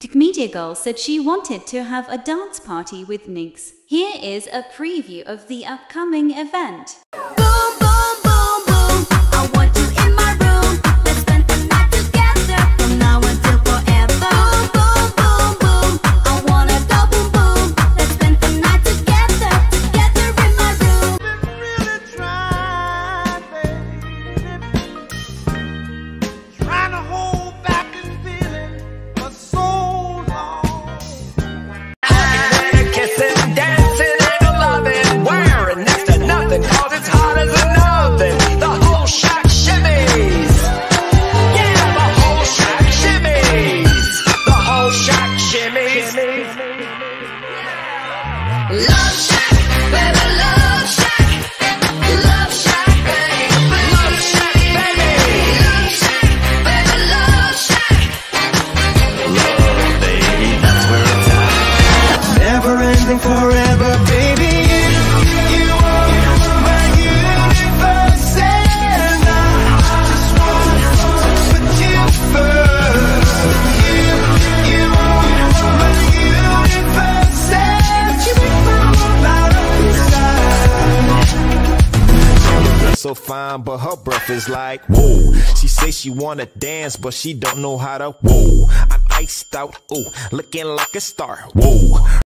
DCMediagirl said she wanted to have a dance party with Negz. Here is a preview of the upcoming event. Boom, boom, boom, boom. I want you in my room. Let's spend the night together from now until forever. Boom, boom, boom, boom. I wanna go boom, boom. Let's spend the night together, together in my room. Really trying, baby. Trying to hold back this feeling for so long. Kissing, dancing, and loving, wearing next to nothing, 'cause it's hot as an oven. The whole shack shimmies. Yeah, the whole shack shimmies. The whole shack shimmies. Love Shack, baby, Love Shack. Love Shack, baby. Love shack, baby. Love Shack, baby, Love Shack. Love, baby, that's where it's at. Never ending forever, baby. You are my universe, and I just want to put you first. You are my universe, and you make my whole life inside. So fine, but her breath is like, whoa. She say she wanna dance, but she don't know how to, whoa. I'm iced out, ooh, looking like a star, whoa.